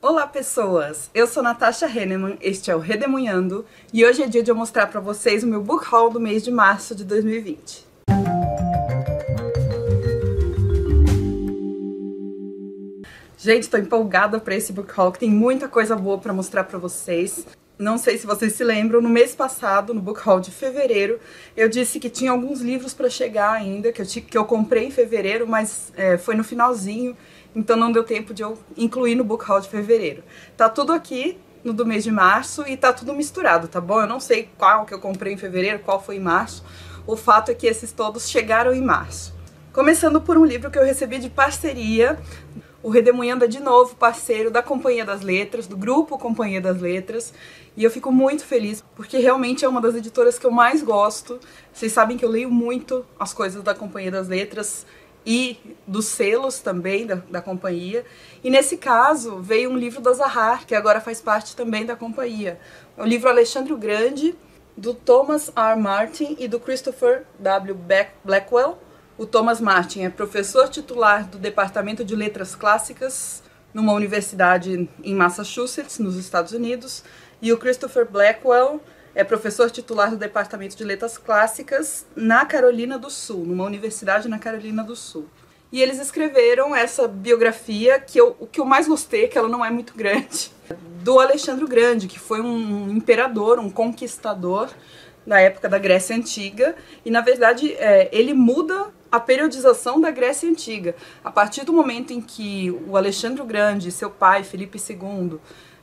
Olá pessoas, eu sou Natasha Henneman, este é o Redemunhando e hoje é dia de eu mostrar pra vocês o meu book haul do mês de março de 2020. Gente, tô empolgada pra esse book haul, que tem muita coisa boa pra mostrar pra vocês. Não sei se vocês se lembram, no mês passado, no book haul de fevereiro, eu disse que tinha alguns livros pra chegar ainda, que eu comprei em fevereiro, mas foi no finalzinho. Então não deu tempo de eu incluir no book haul de fevereiro. Tá tudo aqui no do mês de março e tá tudo misturado, tá bom? Eu não sei qual que eu comprei em fevereiro, qual foi em março. O fato é que esses todos chegaram em março. Começando por um livro que eu recebi de parceria. O Redemunhando é de novo parceiro da Companhia das Letras, do grupo Companhia das Letras. E eu fico muito feliz, porque realmente é uma das editoras que eu mais gosto. Vocês sabem que eu leio muito as coisas da Companhia das Letras e dos selos também da companhia. E nesse caso veio um livro da Zahar, que agora faz parte também da companhia. É o livro Alexandre o Grande, do Thomas R. Martin e do Christopher W. Blackwell. O Thomas Martin é professor titular do Departamento de Letras Clássicas numa universidade em Massachusetts, nos Estados Unidos, e o Christopher Blackwell é professor titular do Departamento de Letras Clássicas na Carolina do Sul, numa universidade na Carolina do Sul. E eles escreveram essa biografia, o que eu mais gostei, que ela não é muito grande, do Alexandre o Grande, que foi um imperador, um conquistador da época da Grécia Antiga. E, na verdade, ele muda a periodização da Grécia Antiga. A partir do momento em que o Alexandre o Grande e seu pai, Filipe II,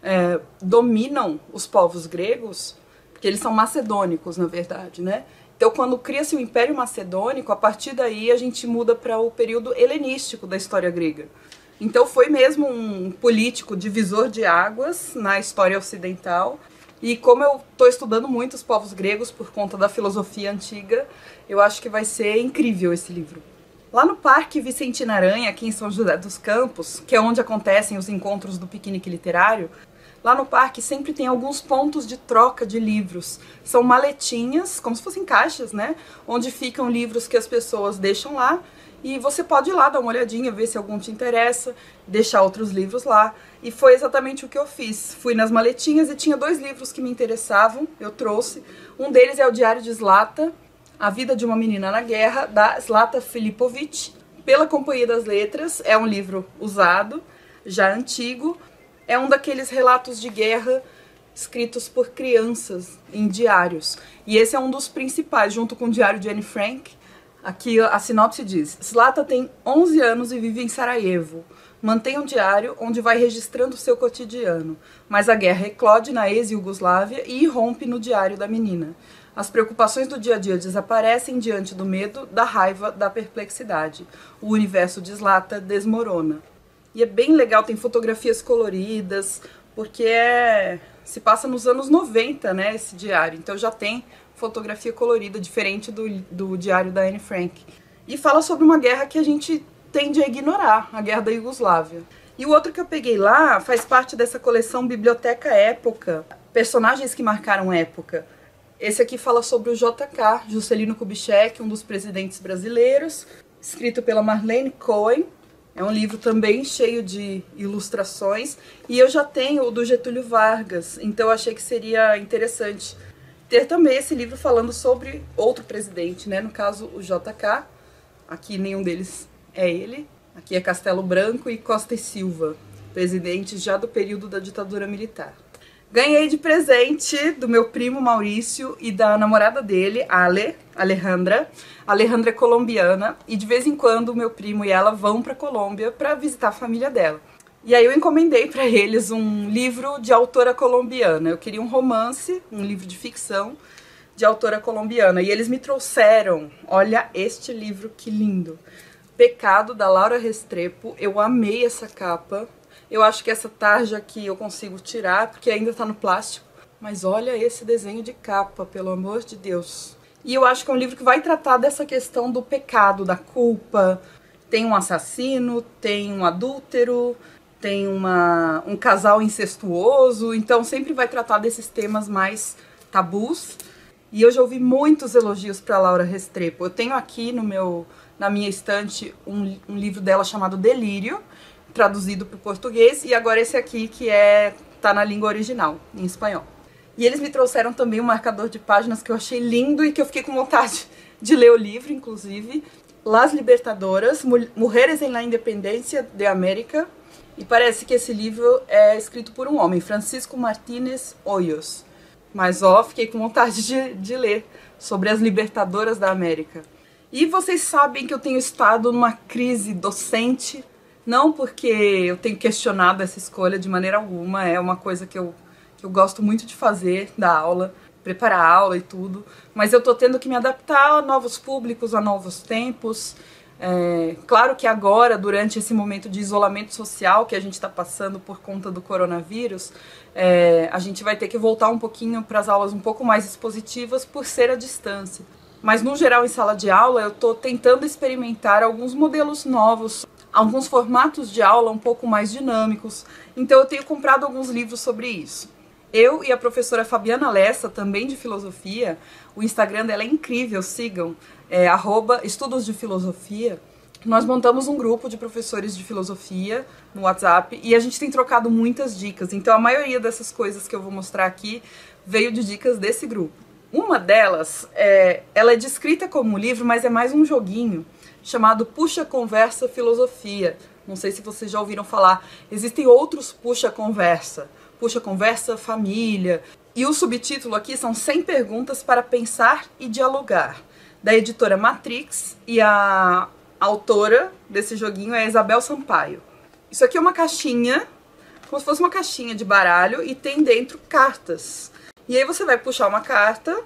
dominam os povos gregos, porque eles são macedônicos, na verdade, né? Então, quando cria-se o Império Macedônico, a partir daí a gente muda para o período helenístico da história grega. Então, foi mesmo um político divisor de águas na história ocidental. E como eu estou estudando muito os povos gregos por conta da filosofia antiga, eu acho que vai ser incrível esse livro. Lá no Parque Vicentina Aranha, aqui em São José dos Campos, que é onde acontecem os encontros do piquenique literário, lá no parque sempre tem alguns pontos de troca de livros. São maletinhas, como se fossem caixas, né? Onde ficam livros que as pessoas deixam lá. E você pode ir lá dar uma olhadinha, ver se algum te interessa, deixar outros livros lá. E foi exatamente o que eu fiz. Fui nas maletinhas e tinha 2 livros que me interessavam, eu trouxe. Um deles é o Diário de Zlata, A Vida de uma Menina na Guerra, da Zlata Filipovic, pela Companhia das Letras. É um livro usado, já antigo. É um daqueles relatos de guerra escritos por crianças em diários. E esse é um dos principais, junto com o Diário de Anne Frank. Aqui a sinopse diz: Zlata tem 11 anos e vive em Sarajevo. Mantém um diário onde vai registrando seu cotidiano. Mas a guerra eclode na ex-Iugoslávia e irrompe no diário da menina. As preocupações do dia a dia desaparecem diante do medo, da raiva, da perplexidade. O universo de Zlata desmorona. E é bem legal, tem fotografias coloridas, porque se passa nos anos 90, né, esse diário. Então já tem fotografia colorida, diferente do diário da Anne Frank. E fala sobre uma guerra que a gente tende a ignorar, a guerra da Iugoslávia. E o outro que eu peguei lá faz parte dessa coleção Biblioteca Época, personagens que marcaram época. Esse aqui fala sobre o JK, Juscelino Kubitschek, um dos presidentes brasileiros, escrito pela Marlene Cohen. É um livro também cheio de ilustrações. E eu já tenho o do Getúlio Vargas, então eu achei que seria interessante ter também esse livro falando sobre outro presidente, né? No caso, o JK. Aqui nenhum deles é ele. Aqui é Castelo Branco e Costa e Silva, presidentes já do período da ditadura militar. Ganhei de presente do meu primo Maurício e da namorada dele, Alejandra. A Alejandra é colombiana e de vez em quando o meu primo e ela vão para Colômbia para visitar a família dela. E aí eu encomendei para eles um livro de autora colombiana. Eu queria um romance, um livro de ficção de autora colombiana. E eles me trouxeram, olha este livro que lindo, Pecado, da Laura Restrepo. Eu amei essa capa. Eu acho que essa tarja aqui eu consigo tirar, porque ainda tá no plástico. Mas olha esse desenho de capa, pelo amor de Deus. E eu acho que é um livro que vai tratar dessa questão do pecado, da culpa. Tem um assassino, tem um adúltero, tem um casal incestuoso. Então sempre vai tratar desses temas mais tabus. E eu já ouvi muitos elogios para Laura Restrepo. Eu tenho aqui na minha estante um livro dela chamado Delírio, traduzido para o português, e agora esse aqui que tá na língua original, em espanhol. E eles me trouxeram também um marcador de páginas que eu achei lindo e que eu fiquei com vontade de ler o livro, inclusive. Las Libertadoras, Mujeres en la Independencia de América. E parece que esse livro é escrito por um homem, Francisco Martínez Hoyos. Mas fiquei com vontade de ler sobre as libertadoras da América. E vocês sabem que eu tenho estado numa crise docente, não porque eu tenho questionado essa escolha de maneira alguma, é uma coisa que eu gosto muito de fazer, da aula, preparar a aula e tudo, mas eu tô tendo que me adaptar a novos públicos, a novos tempos. Claro que agora, durante esse momento de isolamento social que a gente está passando por conta do coronavírus, a gente vai ter que voltar um pouquinho para as aulas um pouco mais expositivas por ser à distância. Mas no geral, em sala de aula, eu tô tentando experimentar alguns modelos novos, alguns formatos de aula um pouco mais dinâmicos, então eu tenho comprado alguns livros sobre isso. Eu e a professora Fabiana Lessa, também de filosofia, o Instagram dela é incrível, sigam, @estudos de filosofia. Nós montamos um grupo de professores de filosofia no WhatsApp e a gente tem trocado muitas dicas, então a maioria dessas coisas que eu vou mostrar aqui veio de dicas desse grupo. Uma delas, ela é descrita como um livro, mas é mais um joguinho, chamado Puxa Conversa Filosofia. Não sei se vocês já ouviram falar, existem outros Puxa Conversa Família. E o subtítulo aqui são 100 perguntas para pensar e dialogar, da editora Matrix, e a autora desse joguinho é Isabel Sampaio. Isso aqui é uma caixinha, como se fosse uma caixinha de baralho, e tem dentro cartas. E aí você vai puxar uma carta,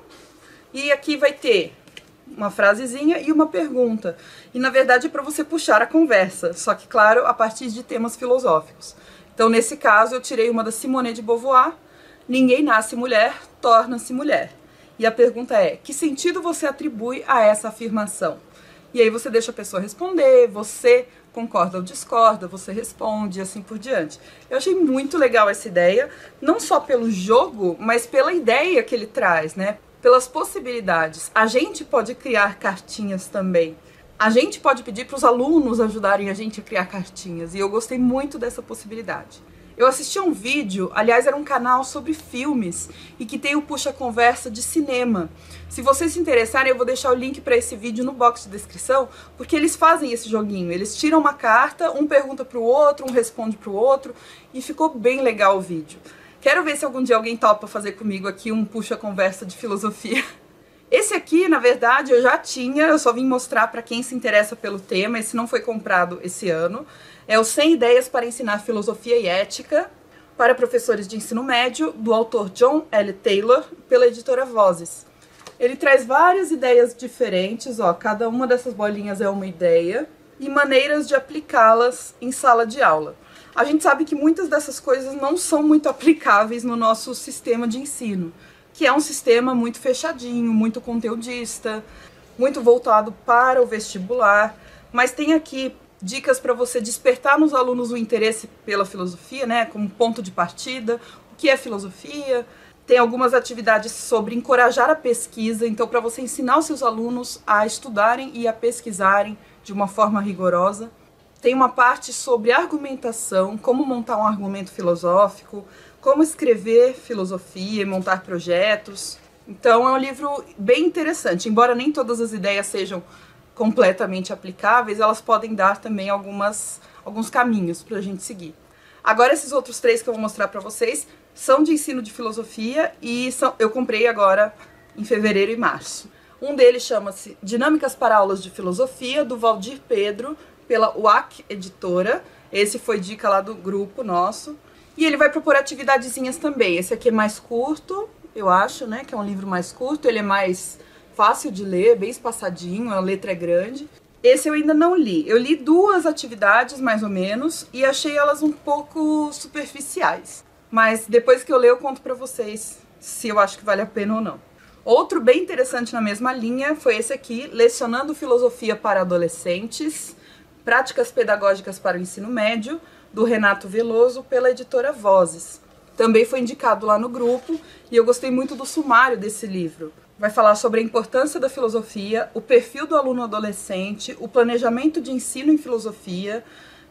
e aqui vai ter uma frasezinha e uma pergunta. E na verdade é para você puxar a conversa, só que claro, a partir de temas filosóficos. Então nesse caso eu tirei uma da Simone de Beauvoir, ninguém nasce mulher, torna-se mulher. E a pergunta é, que sentido você atribui a essa afirmação? E aí você deixa a pessoa responder, você concorda ou discorda, você responde e assim por diante. Eu achei muito legal essa ideia, não só pelo jogo, mas pela ideia que ele traz, né? Pelas possibilidades. A gente pode criar cartinhas também. A gente pode pedir para os alunos ajudarem a gente a criar cartinhas, e eu gostei muito dessa possibilidade. Eu assisti a um vídeo, aliás era um canal sobre filmes, e que tem o Puxa Conversa de cinema. Se vocês se interessarem, eu vou deixar o link para esse vídeo no box de descrição, porque eles fazem esse joguinho. Eles tiram uma carta, um pergunta para o outro, um responde para o outro, e ficou bem legal o vídeo. Quero ver se algum dia alguém topa fazer comigo aqui um Puxa Conversa de filosofia. Esse aqui, na verdade, eu já tinha, eu só vim mostrar para quem se interessa pelo tema, esse não foi comprado esse ano. É o 100 Ideias para Ensinar Filosofia e Ética para Professores de Ensino Médio, do autor John L. Taylor, pela editora Vozes. Ele traz várias ideias diferentes, cada uma dessas bolinhas é uma ideia, e maneiras de aplicá-las em sala de aula. A gente sabe que muitas dessas coisas não são muito aplicáveis no nosso sistema de ensino, que é um sistema muito fechadinho, muito conteudista, muito voltado para o vestibular, mas tem aqui dicas para você despertar nos alunos o interesse pela filosofia, né, como ponto de partida, o que é filosofia. Tem algumas atividades sobre encorajar a pesquisa, então para você ensinar os seus alunos a estudarem e a pesquisarem de uma forma rigorosa. Tem uma parte sobre argumentação, como montar um argumento filosófico, como escrever filosofia e montar projetos. Então é um livro bem interessante, embora nem todas as ideias sejam completamente aplicáveis, elas podem dar também alguns caminhos para a gente seguir. Agora esses outros 3 que eu vou mostrar para vocês são de ensino de filosofia e eu comprei agora em fevereiro e março. Um deles chama-se Dinâmicas para Aulas de Filosofia, do Valdir Pedro, pela UAC Editora. Esse foi dica lá do grupo nosso. E ele vai propor atividadezinhas também. Esse aqui é mais curto, eu acho, né? Que é um livro mais curto, ele é mais fácil de ler, bem espaçadinho, a letra é grande. Esse eu ainda não li. Eu li 2 atividades, mais ou menos, e achei elas um pouco superficiais. Mas depois que eu ler, eu conto pra vocês se eu acho que vale a pena ou não. Outro bem interessante na mesma linha foi esse aqui, Lecionando Filosofia para Adolescentes, Práticas Pedagógicas para o Ensino Médio, do Renato Veloso, pela editora Vozes. Também foi indicado lá no grupo e eu gostei muito do sumário desse livro. Vai falar sobre a importância da filosofia, o perfil do aluno adolescente, o planejamento de ensino em filosofia,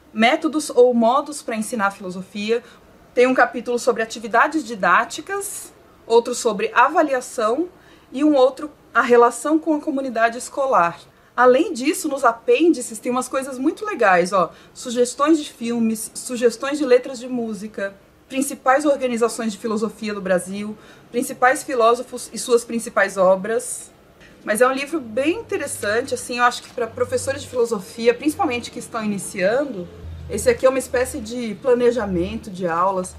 Métodos ou modos para ensinar filosofia. Tem um capítulo sobre atividades didáticas, outro sobre avaliação e um outro a relação com a comunidade escolar. Além disso, nos apêndices tem umas coisas muito legais, ó, sugestões de filmes, sugestões de letras de música, principais organizações de filosofia do Brasil, principais filósofos e suas principais obras. Mas é um livro bem interessante, assim, eu acho que para professores de filosofia, principalmente que estão iniciando, esse aqui é uma espécie de planejamento de aulas,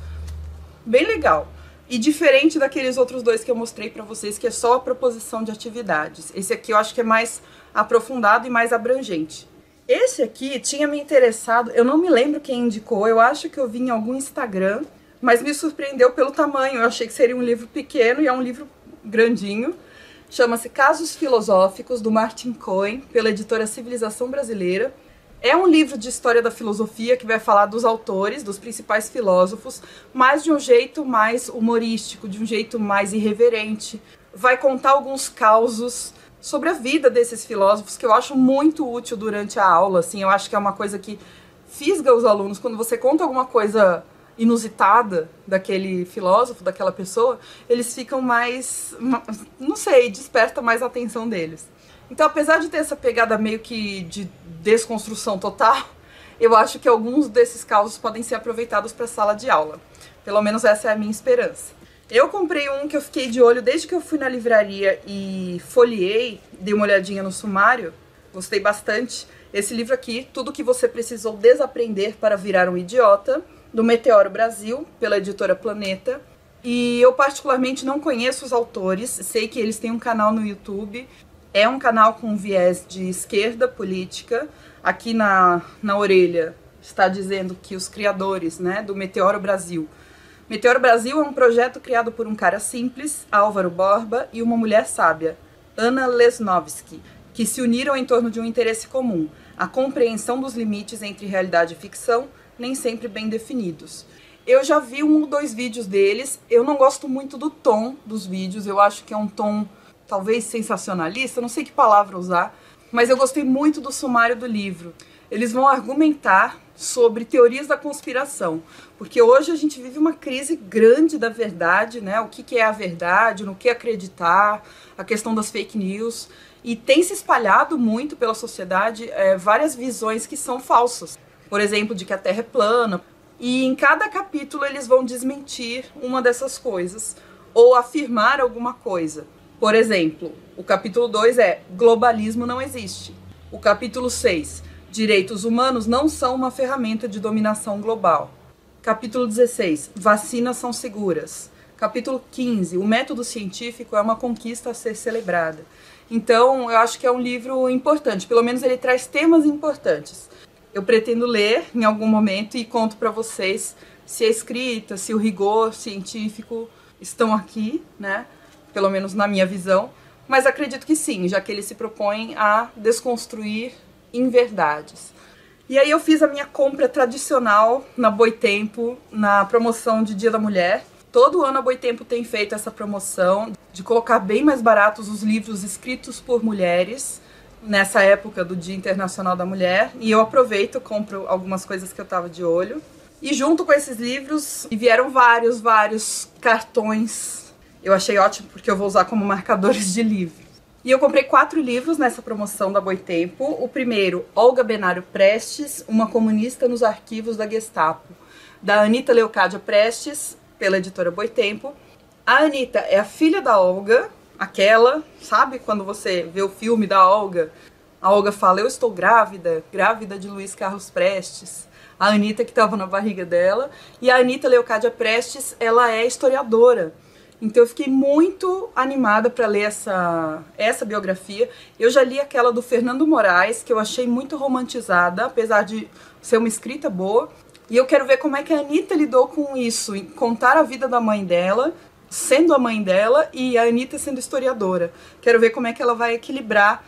bem legal. E diferente daqueles outros dois que eu mostrei para vocês, que é só a proposição de atividades. Esse aqui eu acho que é mais aprofundado e mais abrangente. Esse aqui tinha me interessado, eu não me lembro quem indicou, eu acho que eu vi em algum Instagram, mas me surpreendeu pelo tamanho. Eu achei que seria um livro pequeno e é um livro grandinho. Chama-se Casos Filosóficos, do Martin Cohen, pela editora Civilização Brasileira. É um livro de história da filosofia que vai falar dos autores, dos principais filósofos, mas de um jeito mais humorístico, de um jeito mais irreverente. Vai contar alguns causos sobre a vida desses filósofos que eu acho muito útil durante a aula. Assim, eu acho que é uma coisa que fisga os alunos. Quando você conta alguma coisa inusitada daquele filósofo, daquela pessoa, eles ficam mais, não sei, desperta mais a atenção deles. Então, apesar de ter essa pegada meio que de desconstrução total, eu acho que alguns desses causos podem ser aproveitados para a sala de aula. Pelo menos essa é a minha esperança. Eu comprei um que eu fiquei de olho desde que eu fui na livraria e folheei, dei uma olhadinha no sumário, gostei bastante. Esse livro aqui, Tudo que você precisou desaprender para virar um idiota, do Meteoro Brasil, pela editora Planeta. E eu particularmente não conheço os autores, sei que eles têm um canal no YouTube. É um canal com viés de esquerda política. Aqui na orelha está dizendo que os criadores, né, do Meteoro Brasil. Meteoro Brasil é um projeto criado por um cara simples, Álvaro Borba, e uma mulher sábia, Ana Lesnovsky, que se uniram em torno de um interesse comum, a compreensão dos limites entre realidade e ficção, nem sempre bem definidos. Eu já vi 1 ou 2 vídeos deles, eu não gosto muito do tom dos vídeos, eu acho que é um tom talvez sensacionalista, não sei que palavra usar, mas eu gostei muito do sumário do livro. Eles vão argumentar sobre teorias da conspiração, porque hoje a gente vive uma crise grande da verdade, né? O que é a verdade, no que acreditar, a questão das fake news, e tem se espalhado muito pela sociedade várias visões que são falsas. Por exemplo, de que a Terra é plana, e em cada capítulo eles vão desmentir uma dessas coisas, ou afirmar alguma coisa. Por exemplo, o capítulo 2 é Globalismo não existe. O capítulo 6, Direitos humanos não são uma ferramenta de dominação global. Capítulo 16, Vacinas são seguras. Capítulo 15, O método científico é uma conquista a ser celebrada. Então, eu acho que é um livro importante, pelo menos ele traz temas importantes. Eu pretendo ler em algum momento e conto para vocês se a escrita, se o rigor científico estão aqui, né? Pelo menos na minha visão, mas acredito que sim, já que ele se propõe a desconstruir inverdades. E aí eu fiz a minha compra tradicional na Boitempo, na promoção de Dia da Mulher. Todo ano a Boitempo tem feito essa promoção de colocar bem mais baratos os livros escritos por mulheres, nessa época do Dia Internacional da Mulher, e eu aproveito, compro algumas coisas que eu tava de olho. E junto com esses livros vieram vários cartões. Eu achei ótimo porque eu vou usar como marcadores de livro. E eu comprei 4 livros nessa promoção da Boitempo. O primeiro, Olga Benário Prestes, Uma Comunista nos Arquivos da Gestapo, da Anita Leocádia Prestes, pela editora Boitempo. A Anita é a filha da Olga, aquela, sabe quando você vê o filme da Olga? A Olga fala, eu estou grávida, grávida de Luiz Carlos Prestes. A Anita que estava na barriga dela. E a Anita Leocádia Prestes, ela é historiadora. Então eu fiquei muito animada para ler essa biografia. Eu já li aquela do Fernando Moraes, que eu achei muito romantizada, apesar de ser uma escrita boa. E eu quero ver como é que a Anita lidou com isso, em contar a vida da mãe dela, sendo a mãe dela, e a Anita sendo historiadora. Quero ver como é que ela vai equilibrar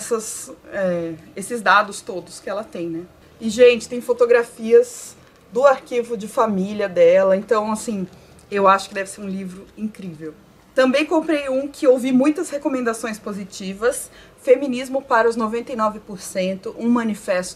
esses dados todos que ela tem, né? E, gente, tem fotografias do arquivo de família dela, então, assim, eu acho que deve ser um livro incrível. Também comprei um que ouvi muitas recomendações positivas, Feminismo para os 99%, um manifesto,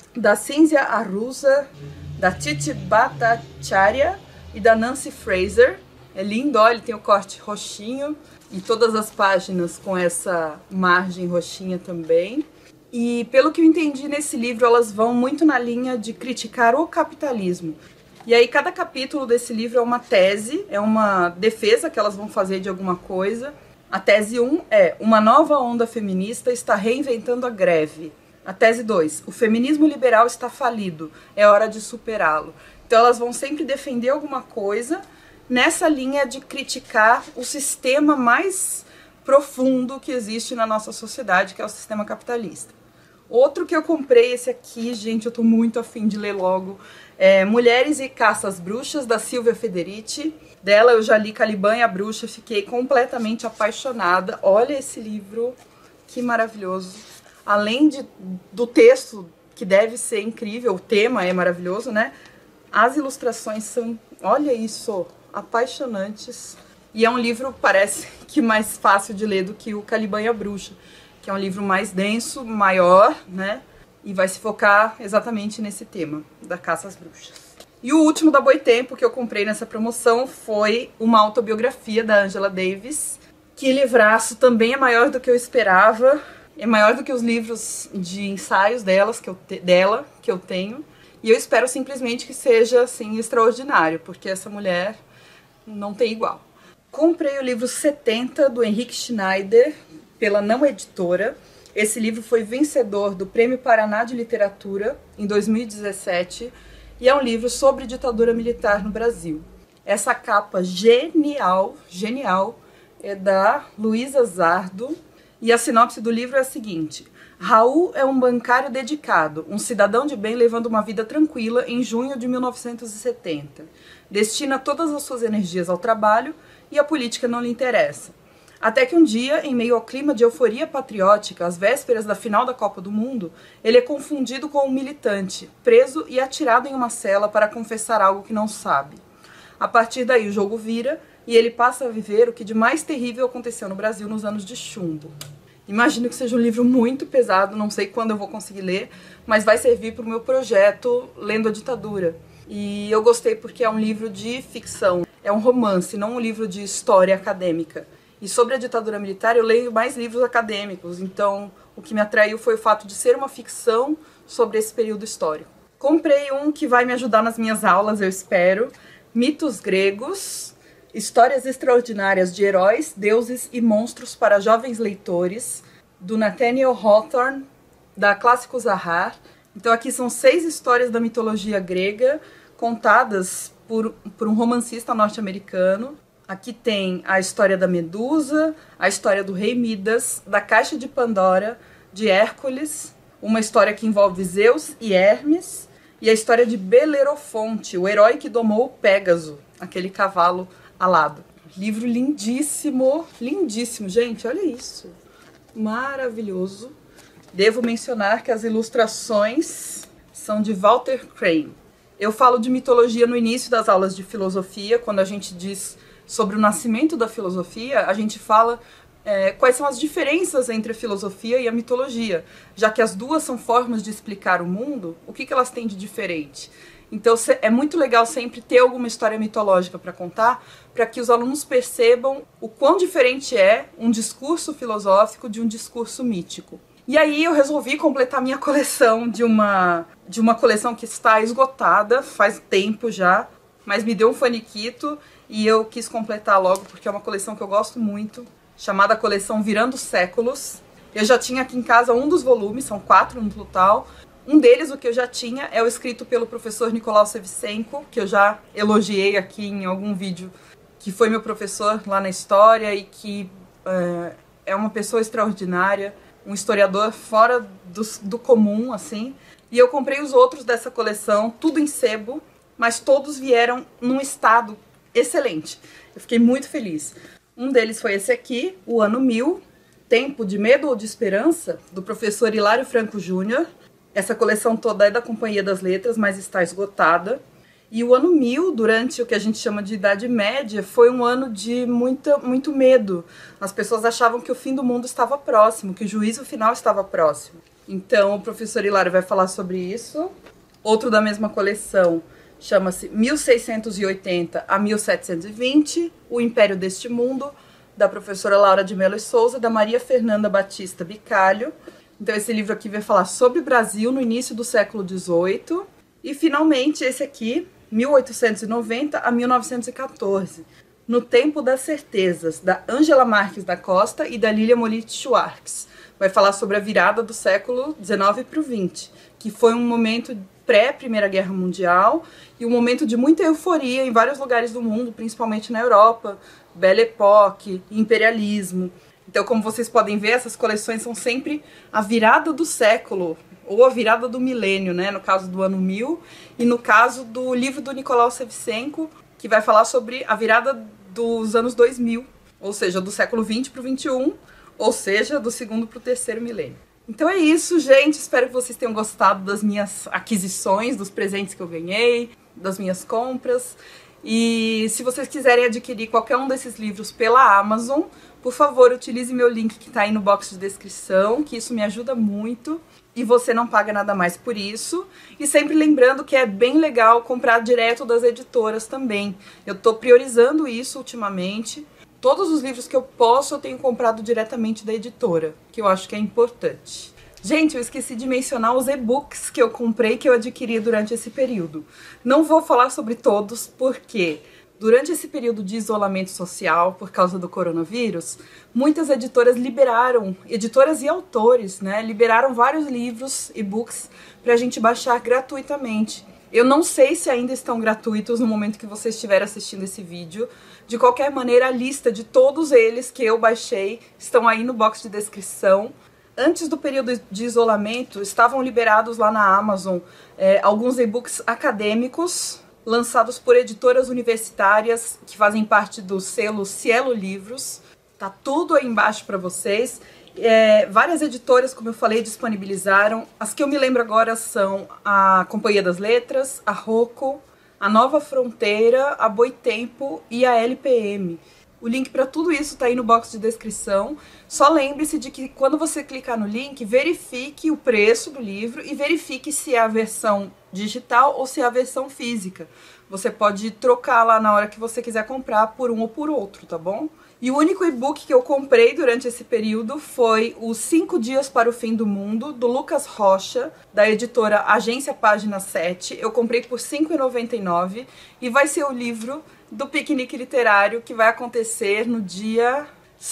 da Cínzia Arruza, da Titi Bhattacharya e da Nancy Fraser. É lindo, olha, ele tem o corte roxinho e todas as páginas com essa margem roxinha também. E pelo que eu entendi nesse livro, elas vão muito na linha de criticar o capitalismo. E aí cada capítulo desse livro é uma tese, é uma defesa que elas vão fazer de alguma coisa. A tese 1 é: uma nova onda feminista está reinventando a greve. A tese 2, o feminismo liberal está falido, é hora de superá-lo. Então elas vão sempre defender alguma coisa nessa linha de criticar o sistema mais profundo que existe na nossa sociedade, que é o sistema capitalista. Outro que eu comprei, esse aqui, gente, eu tô muito afim de ler logo, é Mulheres e Caças Bruxas, da Silvia Federici. Dela eu já li Caliban e a Bruxa, fiquei completamente apaixonada. Olha esse livro, que maravilhoso. Além do texto, que deve ser incrível, o tema é maravilhoso, né? As ilustrações são, olha isso, apaixonantes. E é um livro, parece que mais fácil de ler do que o Caliban e a Bruxa, que é um livro mais denso, maior, né? E vai se focar exatamente nesse tema, da caça às bruxas. E o último da Boitempo que eu comprei nessa promoção foi uma autobiografia da Angela Davis. Que livraço, também é maior do que eu esperava. É maior do que os livros de ensaios dela que eu tenho. E eu espero simplesmente que seja, assim, extraordinário, porque essa mulher não tem igual. Comprei o livro 70, do Henrique Schneider, pela Não Editora. Esse livro foi vencedor do Prêmio Paraná de Literatura em 2017 e é um livro sobre ditadura militar no Brasil. Essa capa genial, é da Luísa Zardo e a sinopse do livro é a seguinte: Raul é um bancário dedicado, um cidadão de bem levando uma vida tranquila em junho de 1970. Destina todas as suas energias ao trabalho e a política não lhe interessa. Até que um dia, em meio ao clima de euforia patriótica, às vésperas da final da Copa do Mundo, ele é confundido com um militante, preso e atirado em uma cela para confessar algo que não sabe. A partir daí o jogo vira e ele passa a viver o que de mais terrível aconteceu no Brasil nos anos de chumbo. Imagino que seja um livro muito pesado, não sei quando eu vou conseguir ler, mas vai servir para o meu projeto Lendo a Ditadura. E eu gostei porque é um livro de ficção, é um romance, não um livro de história acadêmica. E sobre a ditadura militar eu leio mais livros acadêmicos, então o que me atraiu foi o fato de ser uma ficção sobre esse período histórico. Comprei um que vai me ajudar nas minhas aulas, eu espero, Mitos Gregos, Histórias Extraordinárias de Heróis, Deuses e Monstros para Jovens Leitores, do Nathaniel Hawthorne, da Clássicos Zahar. Então aqui são 6 histórias da mitologia grega, contadas por um romancista norte-americano. Aqui tem a história da Medusa, a história do rei Midas, da Caixa de Pandora, de Hércules, uma história que envolve Zeus e Hermes, e a história de Belerofonte, o herói que domou o Pégaso, aquele cavalo alado. Livro lindíssimo, lindíssimo, gente, olha isso. Maravilhoso. Devo mencionar que as ilustrações são de Walter Crane. Eu falo de mitologia no início das aulas de filosofia, quando a gente diz sobre o nascimento da filosofia, a gente fala quais são as diferenças entre a filosofia e a mitologia, já que as duas são formas de explicar o mundo, o que elas têm de diferente. Então é muito legal sempre ter alguma história mitológica para contar, para que os alunos percebam o quão diferente é um discurso filosófico de um discurso mítico. E aí eu resolvi completar minha coleção de uma coleção que está esgotada faz tempo já, mas me deu um faniquito e eu quis completar logo porque é uma coleção que eu gosto muito, chamada Coleção Virando Séculos. Eu já tinha aqui em casa um dos volumes, são 4 no total. Um deles, o que eu já tinha, é o escrito pelo professor Nicolau Sevicenko, que eu já elogiei aqui em algum vídeo, que foi meu professor lá na história e que é uma pessoa extraordinária, um historiador fora do comum, assim. E eu comprei os outros dessa coleção, tudo em sebo, mas todos vieram num estado excelente. Eu fiquei muito feliz. Um deles foi esse aqui, O Ano 1000, Tempo de Medo ou de Esperança, do professor Hilário Franco Júnior. Essa coleção toda é da Companhia das Letras, mas está esgotada. E o ano 1000, durante o que a gente chama de Idade Média, foi um ano de muito medo. As pessoas achavam que o fim do mundo estava próximo, que o juízo final estava próximo. Então, o professor Hilário vai falar sobre isso. Outro da mesma coleção chama-se 1680 a 1720, O Império deste Mundo, da professora Laura de Mello e Souza, da Maria Fernanda Batista Bicalho. Então, esse livro aqui vai falar sobre o Brasil no início do século XVIII. E, finalmente, esse aqui, 1890 a 1914, No Tempo das Certezas, da Ângela Marques da Costa e da Lília Molit Schwartz. Vai falar sobre a virada do século XIX para o XX, que foi um momento pré-Primeira Guerra Mundial e um momento de muita euforia em vários lugares do mundo, principalmente na Europa, Belle Époque, imperialismo. Então, como vocês podem ver, essas coleções são sempre a virada do século, ou a virada do milênio, né? No caso do ano 1000, e no caso do livro do Nicolau Shevchenko, que vai falar sobre a virada dos anos 2000, ou seja, do século XX para o XXI, ou seja, do segundo para o terceiro milênio. Então é isso, gente. Espero que vocês tenham gostado das minhas aquisições, dos presentes que eu ganhei, das minhas compras. E se vocês quiserem adquirir qualquer um desses livros pela Amazon, por favor, utilize meu link que está aí no box de descrição, que isso me ajuda muito. E você não paga nada mais por isso. E sempre lembrando que é bem legal comprar direto das editoras também. Eu estou priorizando isso ultimamente. Todos os livros que eu posso, eu tenho comprado diretamente da editora, que eu acho que é importante. Gente, eu esqueci de mencionar os e-books que eu comprei, que eu adquiri durante esse período. Não vou falar sobre todos, porque durante esse período de isolamento social, por causa do coronavírus, muitas editoras liberaram, editoras e autores, né, liberaram vários livros, e-books, pra gente baixar gratuitamente. Eu não sei se ainda estão gratuitos no momento que você estiver assistindo esse vídeo. De qualquer maneira, a lista de todos eles que eu baixei estão aí no box de descrição. Antes do período de isolamento, estavam liberados lá na Amazon alguns e-books acadêmicos, lançados por editoras universitárias que fazem parte do selo Cielo Livros. Tá tudo aí embaixo para vocês. Várias editoras, como eu falei, disponibilizaram. As que eu me lembro agora são a Companhia das Letras, a Rocco, a Nova Fronteira, a Boitempo e a LPM. O link para tudo isso está aí no box de descrição. Só lembre-se de que quando você clicar no link, verifique o preço do livro e verifique se é a versão digital ou se é a versão física. Você pode trocar lá na hora que você quiser comprar por um ou por outro, tá bom? E o único e-book que eu comprei durante esse período foi Os 5 Dias para o Fim do Mundo, do Lucas Rocha, da editora Agência Página 7. Eu comprei por R$ 5,99 e vai ser o livro do piquenique literário que vai acontecer no dia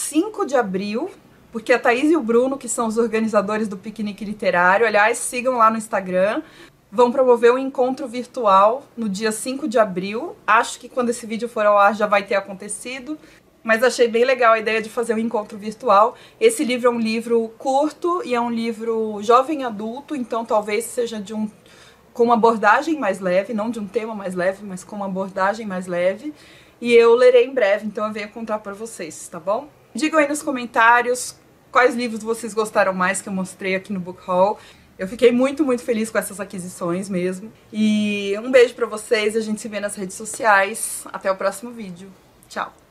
5 de abril, porque a Thaís e o Bruno, que são os organizadores do piquenique literário, aliás, sigam lá no Instagram, vão promover um encontro virtual no dia 5 de abril. Acho que quando esse vídeo for ao ar já vai ter acontecido. Mas achei bem legal a ideia de fazer um encontro virtual. Esse livro é um livro curto e é um livro jovem adulto, então talvez seja com uma abordagem mais leve, não de um tema mais leve, mas com uma abordagem mais leve. E eu lerei em breve, então eu venho contar para vocês, tá bom? Digam aí nos comentários quais livros vocês gostaram mais que eu mostrei aqui no Book Haul. Eu fiquei muito, muito feliz com essas aquisições mesmo. E um beijo para vocês, a gente se vê nas redes sociais. Até o próximo vídeo. Tchau!